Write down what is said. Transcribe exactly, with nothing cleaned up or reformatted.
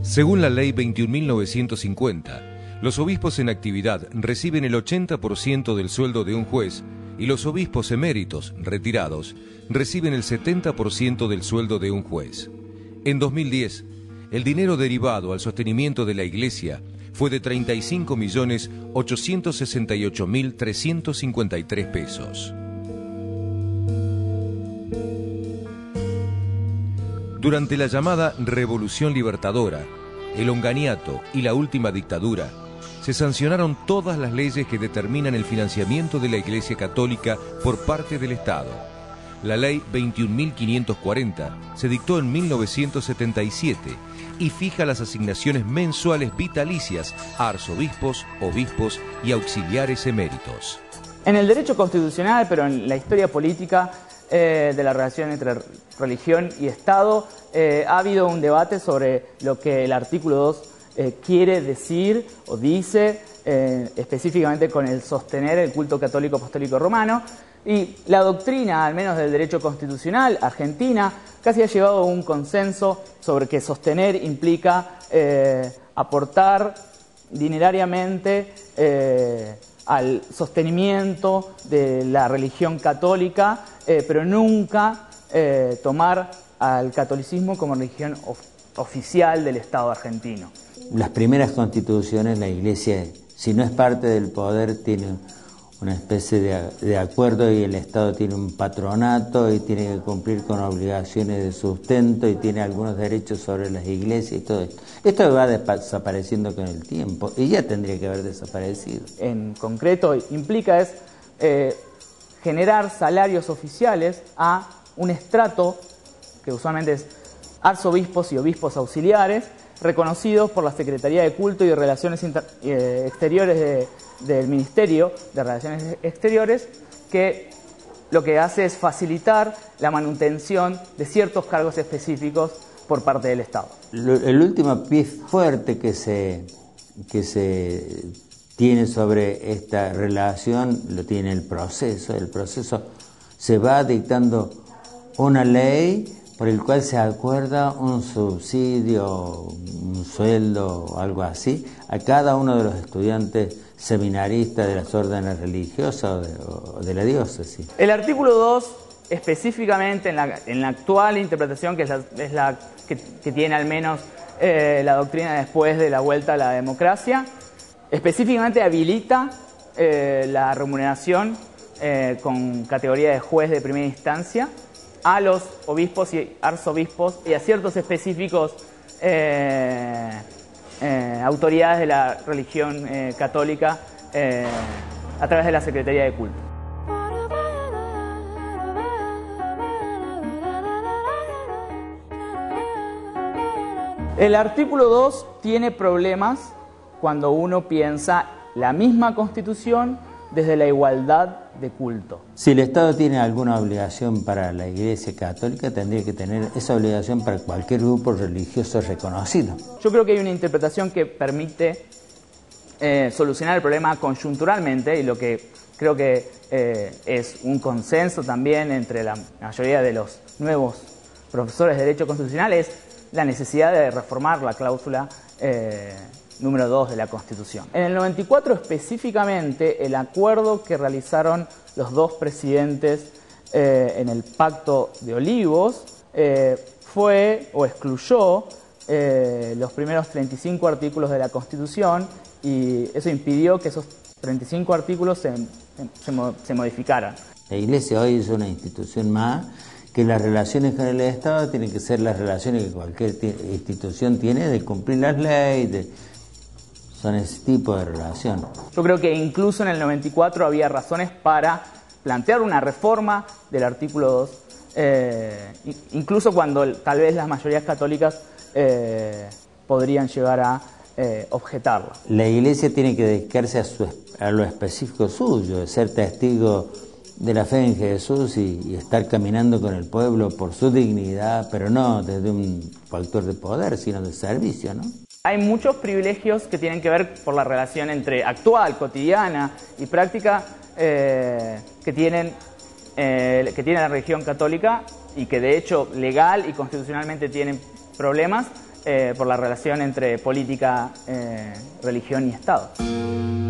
Según la Ley veintiún mil novecientos cincuenta, los obispos en actividad reciben el ochenta por ciento del sueldo de un juez y los obispos eméritos, retirados, reciben el setenta por ciento del sueldo de un juez. En dos mil diez, el dinero derivado al sostenimiento de la Iglesia fue de treinta y cinco millones ochocientos sesenta y ocho mil trescientos cincuenta y tres pesos. Durante la llamada Revolución Libertadora, el onganiato y la última dictadura, se sancionaron todas las leyes que determinan el financiamiento de la Iglesia Católica por parte del Estado. La Ley veintiún mil quinientos cuarenta se dictó en mil novecientos setenta y siete y fija las asignaciones mensuales vitalicias a arzobispos, obispos y auxiliares eméritos. En el derecho constitucional, pero en la historia política eh, de la relación entre religión y Estado, eh, ha habido un debate sobre lo que el artículo dos eh, quiere decir o dice eh, específicamente con el sostener el culto católico apostólico romano. Y la doctrina, al menos del derecho constitucional argentina, casi ha llevado a un consenso sobre que sostener implica eh, aportar dinerariamente eh, al sostenimiento de la religión católica, eh, pero nunca eh, tomar al catolicismo como religión of- oficial del Estado argentino. Las primeras constituciones, la Iglesia, si no es parte del poder, tiene una especie de, de acuerdo y el Estado tiene un patronato y tiene que cumplir con obligaciones de sustento y tiene algunos derechos sobre las iglesias y todo esto. Esto va desapareciendo con el tiempo y ya tendría que haber desaparecido. En concreto implica es eh, generar salarios oficiales a un estrato que usualmente es arzobispos y obispos auxiliares, reconocidos por la Secretaría de Culto y de Relaciones Inter eh, Exteriores de, del Ministerio de Relaciones Exteriores, que lo que hace es facilitar la manutención de ciertos cargos específicos por parte del Estado. El último pie fuerte que se, que se tiene sobre esta relación lo tiene el proceso. El proceso se va dictando una ley por el cual se acuerda un subsidio, un sueldo o algo así, a cada uno de los estudiantes seminaristas de las órdenes religiosas o de, o de la diócesis. El artículo dos, específicamente en la, en la actual interpretación, que es la, es la que, que tiene al menos eh, la doctrina después de la vuelta a la democracia, específicamente habilita eh, la remuneración eh, con categoría de juez de primera instancia a los obispos y arzobispos y a ciertos específicos eh, eh, autoridades de la religión eh, católica eh, a través de la Secretaría de Culto. El artículo dos tiene problemas cuando uno piensa la misma Constitución desde la igualdad de culto. Si el Estado tiene alguna obligación para la Iglesia Católica, tendría que tener esa obligación para cualquier grupo religioso reconocido. Yo creo que hay una interpretación que permite eh, solucionar el problema conjunturalmente, y lo que creo que eh, es un consenso también entre la mayoría de los nuevos profesores de Derecho Constitucional, es la necesidad de reformar la cláusula eh, número dos de la Constitución. En el noventa y cuatro específicamente, el acuerdo que realizaron los dos presidentes eh, en el Pacto de Olivos eh, fue o excluyó eh, los primeros treinta y cinco artículos de la Constitución, y eso impidió que esos treinta y cinco artículos se, se, se modificaran. La Iglesia hoy es una institución más, que las relaciones con el Estado tienen que ser las relaciones que cualquier institución tiene de cumplir las leyes, de son ese tipo de relación. Yo creo que incluso en el noventa y cuatro había razones para plantear una reforma del artículo dos, eh, incluso cuando tal vez las mayorías católicas eh, podrían llegar a eh, objetarla. La Iglesia tiene que dedicarse a, su, a lo específico suyo, de ser testigo de la fe en Jesús y, y estar caminando con el pueblo por su dignidad, pero no desde un factor de poder, sino de servicio, ¿no? Hay muchos privilegios que tienen que ver por la relación entre actual, cotidiana y práctica eh, que, tienen, eh, que tiene la religión católica, y que de hecho legal y constitucionalmente tienen problemas eh, por la relación entre política, eh, religión y Estado.